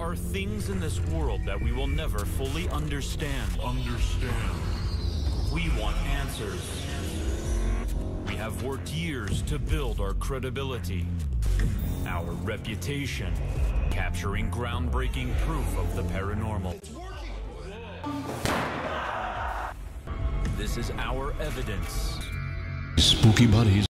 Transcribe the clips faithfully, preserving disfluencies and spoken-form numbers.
are things in this world that we will never fully understand. Understand. We want answers. We have worked years to build our credibility, our reputation, capturing groundbreaking proof of the paranormal. This is our evidence. Spooky Buddies.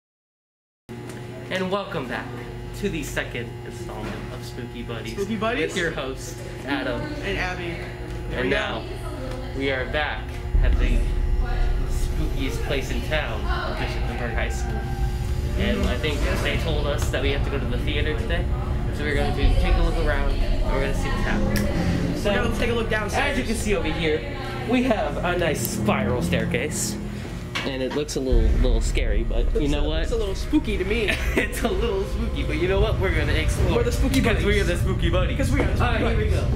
And welcome back to the second installment of Spooky Buddies. Spooky Buddies? With your hosts, Adam And Abby. There and we go. now we are back at the spookiest place in town, Bishop Lindbergh High School. And I think they told us that we have to go to the theater today, so we're going to take a look around and we're going to see what's happening. So, We're gonna take a look downstairs. as you can see over here, we have a nice spiral staircase. And it looks a little little scary, but you know what? It's a little spooky to me. It's a little spooky, but you know what? We're gonna explore. We're the spooky buddies. Because we are the spooky buddies. Because we are the spooky Alright, here we buddies.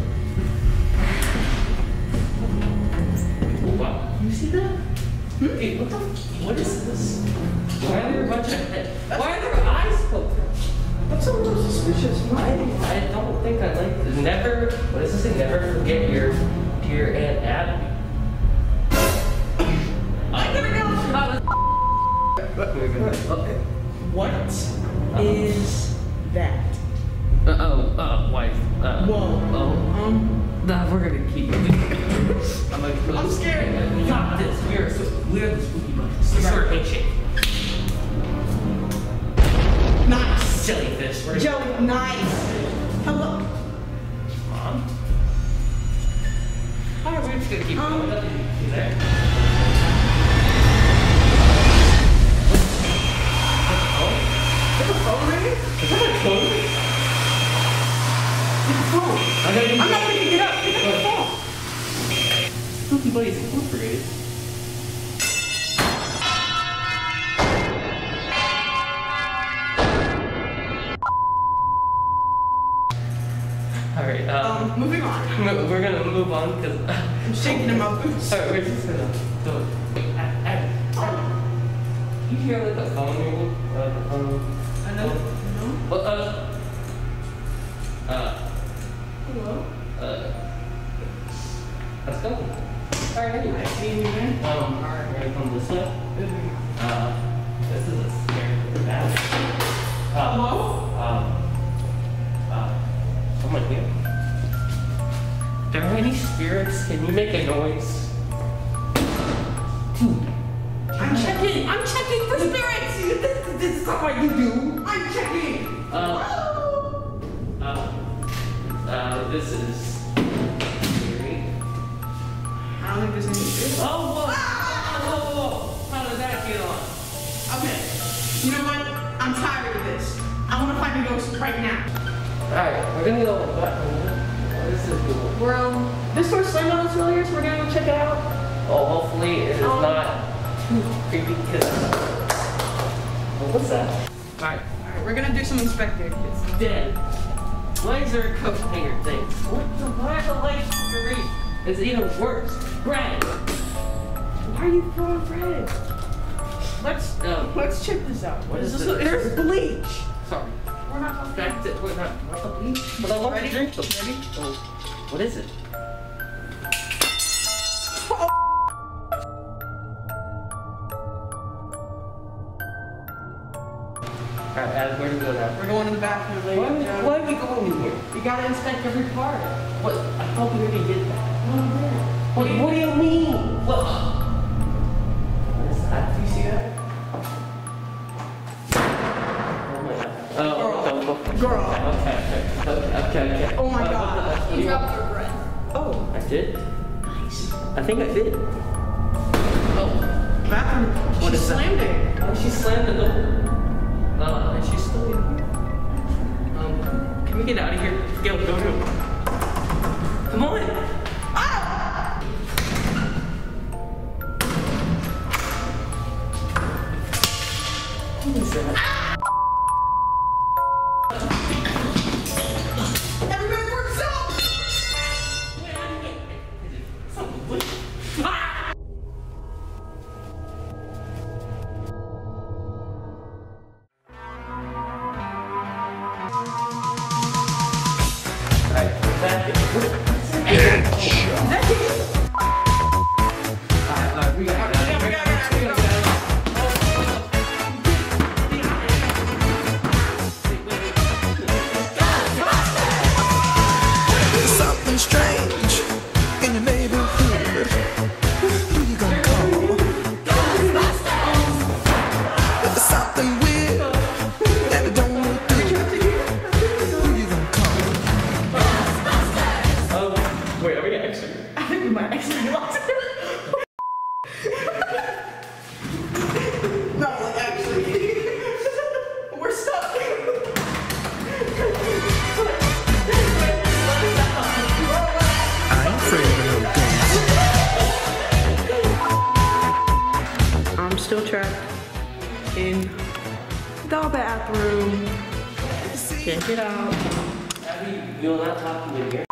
go. Wow. You see that? Hmm? Hey, what the f- what is this? Why are there a bunch of Why are there eyes poked? That's a little suspicious. I, I don't think I like this. Never, what does this say? Never forget your dear Aunt Abby. I'm gonna go. What is that? Uh oh, uh, wife. Uh, Whoa. Oh. Um. Nah, we're gonna keep it. I'm, like, I'm scared. Stop this. We are, so, we are the spooky buddies. This is our handshake. Nice. Jellyfish. We're Joey, nice. Hello. Mom. Alright, we're just gonna keep Um, going. Nothing there. Is the phone ringing? Is that a phone? It's a phone. I gotta I'm not gonna get up. Pick up the phone. Spooky Buddies Incorporated. Alright, um, Um, moving on. no, we're gonna move on because. I'm shaking in my boots. Alright, we're just gonna do it. Wait, I, I, you hear like a phone ringing? Uh, the phone. I know. No. Well, uh. Uh. Hello. Uh. Let's go. Alright, anyway. Can you hear me? Um, we're gonna come this way. Uh, this is a scary bad. Uh, Hello? Um. Uh. Someone here. Are there any spirits? Can you make a noise? Dude. I'm checking. I'm checking for spirits. This, this is not what you do. I'm checking. Uh, uh, uh, this is scary. I don't think there's any spirits. Oh, whoa! Whoa, whoa, whoa! How did that get on? Okay. You know what? I'm tired of this. I want to find a ghost right now. Alright, we're gonna go back. What is this doing? We're um. This door's slammed on us earlier, so we're gonna go check it out. Oh, hopefully it is Um, not too creepy because. Well, what's that? Alright, All right, we're gonna do some inspecting. it's dead. Why is there a coat hanger thing? What the? Why are the lights green? It's even worse. Bread. Why are you throwing bread? Let's um. Let's check this out. What is this? this? There's bleach. Sorry. We're not talking. That's it. We're not. What's the bleach? But I want Ready? to drink them. Ready? Oh, what is it? Alright, Adam, where do we go now? We're going to the bathroom, ladies Why, and gentlemen. why are we going in here? You gotta inspect every part. What? I thought we already did that. What, what do you mean? What? What is that? Do you see that? Oh my god. Oh, okay. Girl. Okay, okay, okay, okay. Oh my Uh, God. what the- what do You you dropped want? your bread. Oh, I did? Nice. I think I did. Oh. Bathroom. What She is that? slammed it. Oh, she slammed the door. Uh, and she's still in here. Um, can we get out of here? Go, go, go. Come on. Ah! Who is that? Everybody work yourself! Ah! Alright, the bathroom. Check it out. Abby, we will not talk to you in here.